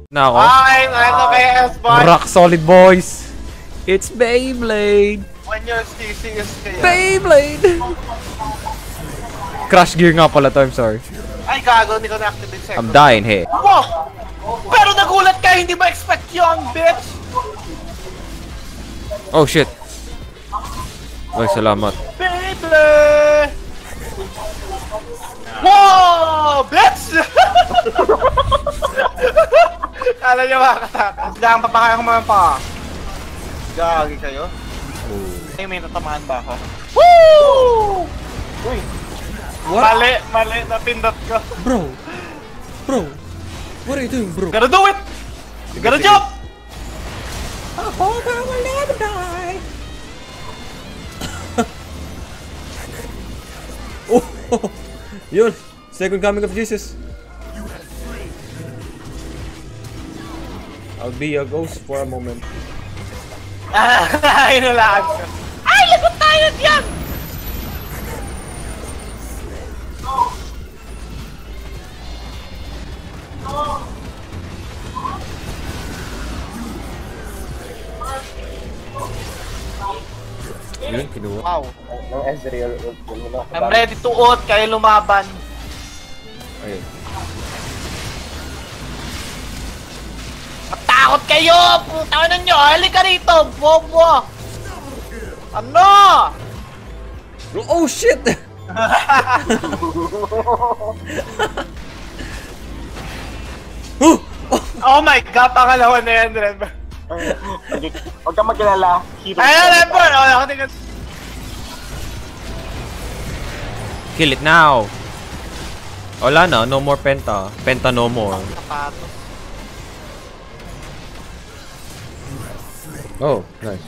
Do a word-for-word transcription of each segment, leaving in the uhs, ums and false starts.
Na ako. Ay, ano kaya S-Boy? Rock solid boys. It's Beyblade. When your C C is kaya. Beyblade. Crash gear nga pala to, I'm sorry. Ay, gago, hindi ko na-activate second. I'm dying here. Wow! Pero nagulat ka, hindi mo expect yun, bitch! Oh shit. Ay, salamat. Beyblade! Wow! Bitch! Kala niyo makakatakas. Diyan pa pa kayo kumain pa. Gagi kayo. Ay, may natamaan ba ako? Woo! Uy! What? Mali, mali, napindot ko. Bro. Bro. What are you doing, bro? Gotta do it! You gotta jump! A Hawker will never die. Oh, oh, yun. Second coming of Jesus. I'll be a ghost for a moment. Ay, nalaan ko. Ay, lagot tayo diyan! Yun, kinuha. Wow. Ng Ezreal. I'm ready to ult, kayo lumaban. Ayun. Matakot kayo! Puta na nyo! Halika rito! Bobo! Ano? Oh shit! Oh my god! Pangalawa na yan, Ren. Huwag kang magkilala. Ayan, Ren! Oh, ako tingnan. Kill it now. Wala na, no more penta. Penta no more. Sapatos. Oh, nice.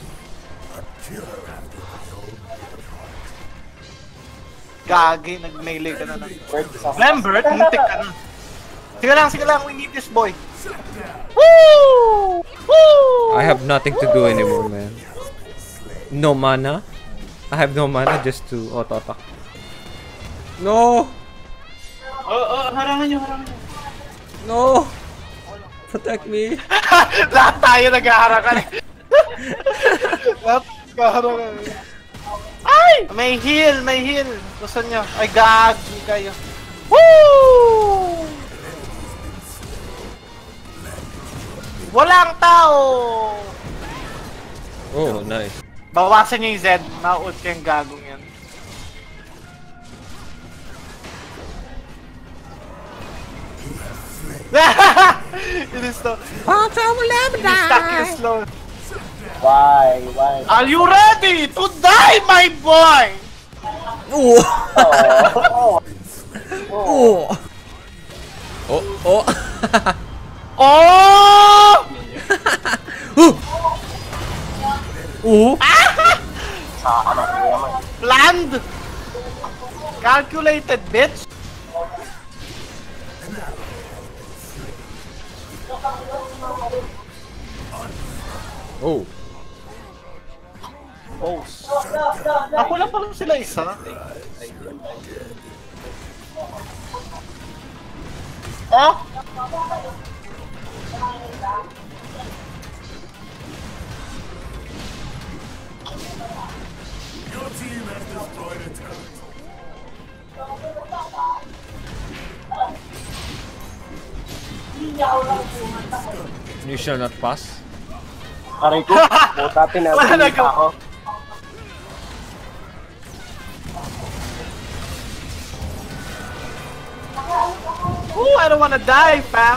Gagi, nag-melee ka na lang. Lambert, muntik ka na. Sige lang, sige lang, we need this boy. Woo! Woo! I have nothing to do anymore, man. No mana. I have no mana just to auto-attack. No! Oh, oh, harangan nyo, harangan nyo. No! Protect me! Lahat tayo nag-aharangan. Lahat nag-aharangan. Ay! May heal, may heal. Gusto nyo? Ay, gagi kayo. Woo! Walang tao! Oh, nice. Bawasan nyo yung Z. Ma-ult yung gagong yan. It is so... It is stuck in slow. Why? Why? Are you ready to die, my boy? Oh! Oh! Oh! Oh! Oh! Oh! Oh! Saan ang yaman? Planned! Calculated, bitch! Oh! Oh, ako lang pala sila isa. Oh! You shall not pass? Aray ko, buta Wala tinatin na pa ako. Ooh, I don't wanna die, fam!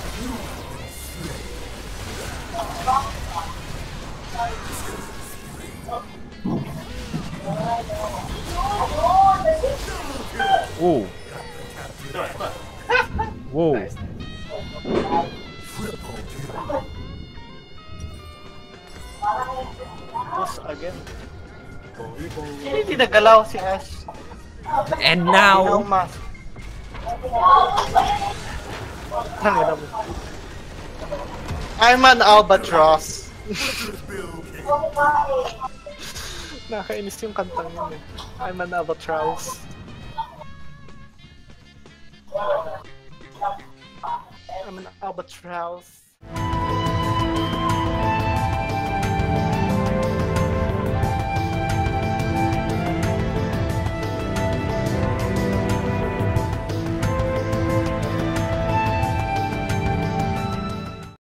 Oh! Whoa! Boss again. Hindi nagalaw si Ash. And No now... mask. Tangina mo. I'm an albatross. Nakainis yung kantang yun eh. I'm an albatross. I'm an albatross.